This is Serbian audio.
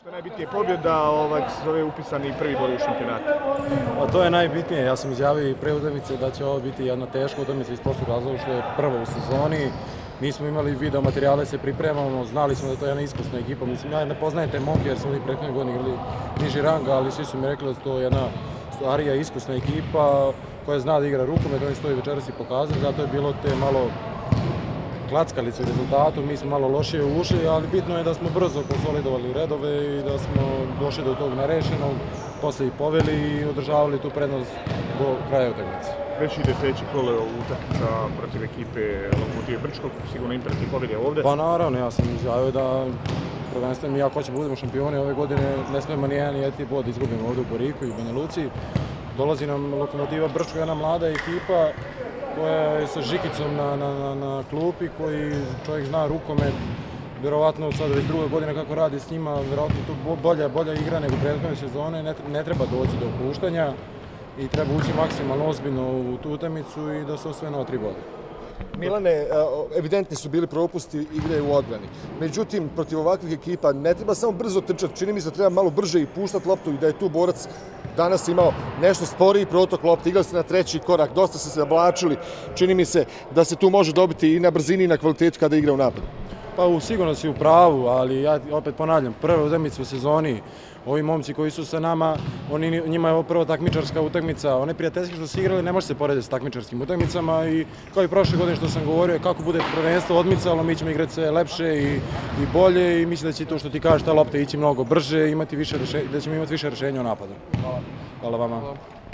Što je najbitnije, pobjeda, zove upisani prvi bod u šampionatu. To je najbitnije. Ja sam izjavio i pre utakmice da će ovo biti jedna teška utakmica iz prostog razloga što je prva u sezoni. Nismo imali video materijale, se pripremamo, znali smo da je to jedna iskusna ekipa. Mislim, ja ne poznajem te momke jer smo li prethodne godine igrali niži rang, ali svi su mi rekli da je to jedna starija, iskusna ekipa koja zna da igra rukomet, oni su to i večeras i pokazali, zato je bilo te malo klackalice u rezultatu, mi smo malo lošije ušli, ali bitno je da smo brzo konsolidovali redove i da smo došli do tog nerešenog, posle i poveli i održavali tu prednost do kraja utakmice. Već ide sledeće kolo utakmica protiv ekipe Lokomotive Brčko, sigurno imperativ pobjede ovde. Pa naravno, ja sam izjavio da prvenstveno mi ako ćemo budemo šampioni ove godine, ne smemo ni jedan jedini bod izgubimo ovde u Boriku i Banja Luci. Dolazi nam Lokomotiva Brčko, jedna mlada ekipa koja je sa Žikicom na klupi, koji čovjek zna rukomet, vjerovatno sad već druga godina kako radi s njima, vjerovatno tu bolja igra nego prethodne sezone, ne treba doći do opuštanja i treba ući maksimalno ozbiljno u tu utakmicu i da se osvoje nova 3 boda. Milane, evidentni su bili propusti igre u odbrani. Međutim, protiv ovakvih ekipa ne treba samo brzo trčati, čini mi se da treba malo brže i puštati loptu i da je tu borac danas imao nešto sporiji protok lopte, igrali ste na treći korak, dosta ste se oblačili, čini mi se da se tu može dobiti i na brzini i na kvalitetu kada igra u napadu. Pa sigurno si u pravu, ali ja opet ponavljam, prva utakmica u sezoni, ovi momci koji su sa nama, njima je ovo prva takmičarska utakmica, one prijateljske što su igrali ne može se porediti s takmičarskim utakmicama i kao i prošle godine što sam govorio, kako bude prvenstvo odmicalo, mi ćemo igrati sve lepše i bolje i mislim da će to što ti kažeš, ta lopta ići mnogo brže, da ćemo imati više rešenja u napadu. Hvala. Hvala vama.